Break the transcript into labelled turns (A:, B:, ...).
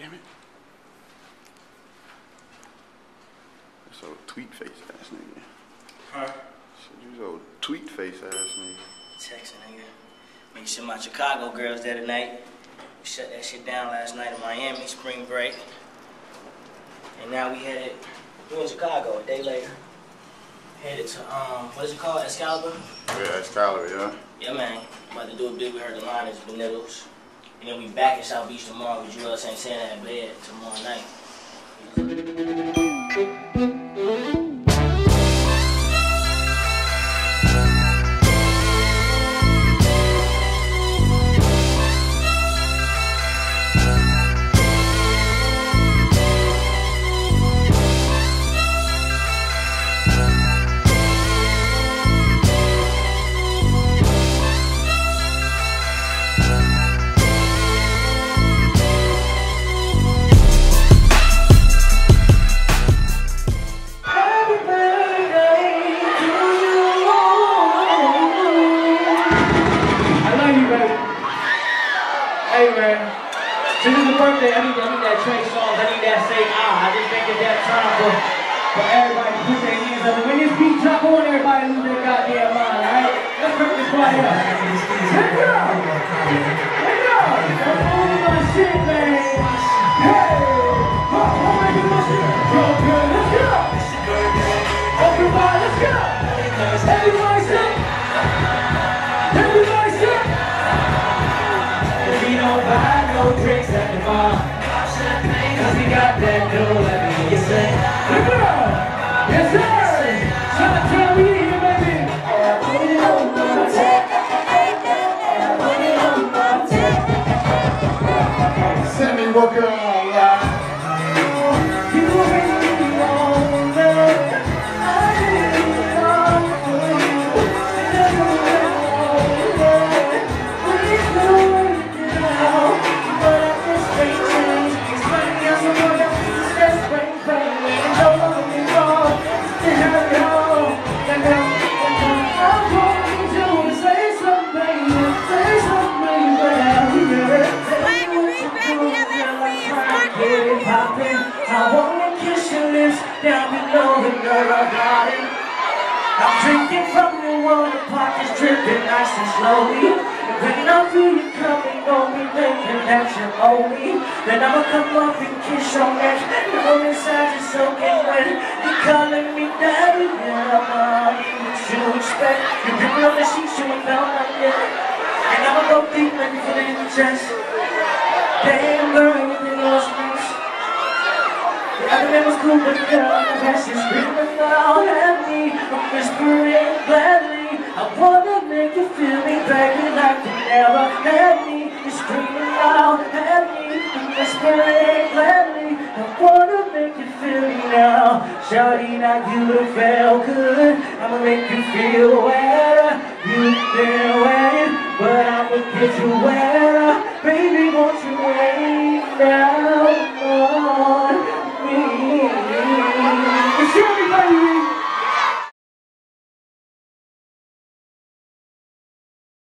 A: Damn it. So tweet face ass nigga.
B: Huh?
A: So you old tweet face ass nigga.
C: Texting nigga. Me and my Chicago girls there tonight. We shut that shit down last night in Miami, spring break. And now we headed, we in Chicago a day later. Headed to, what is it called, Excalibur?
A: Yeah, Excalibur, yeah.
C: Yeah, man. About to do a big, we heard the line is Benitos. And then we back in South Beach tomorrow with Joel St. Santa at bed tomorrow night.
B: Hey man, since it's a birthday, I need that Trey Songz, I need that Say Ah. I just think it's that time for everybody to put their hands up. And when this beat drop, I want everybody to lose their goddamn mind, alright? Let's break this party up. Let's go! Let's go! I'm on my shit, man. Hey! I'm making my shit. Let's go! Open wide, let's go! Everybody say! Everybody say! We don't buy no drinks at the bar, cause we got that dough, let me hear you say. Look up! Yes sir! Shot we in here, baby! And I put it on my tech. And I put it on my tech.
A: Sammy Walker, alright.
B: You already know that I didn't come for you. Please know. But at this rate change, it's funny how someone else is just brain pain. And don't let me go, to have it all. And I'm going to say something, say something, but I'll be there. Tell me what you do, girl, I'm trying to get it poppin'. I wanna kiss your lips down below the girl I got it. I'm drinking from the water pot, just dripping nice and slowly. When I feel you coming on me, thinking that you owe me, then I'ma come up and kiss your neck. Know inside you're soaking wet. You're calling me daddy, yeah, mommy, what you expect? You're gripping on the sheets, you ain't found my neck. And I'ma go deep, let me feel it in the chest. Damn, girl, anything else next? The other man was cool, but girl, the best is screaming out at me. I'm whispering gladly, I wanna make you feel me, baby, like you never had me. You're screaming out at me, I'm whispering gladly, I wanna make you feel me now. Shawty, now you done felt good, I'ma make you feel wetter. You've been waiting, but I'ma get you wetter. Baby, won't you wait now?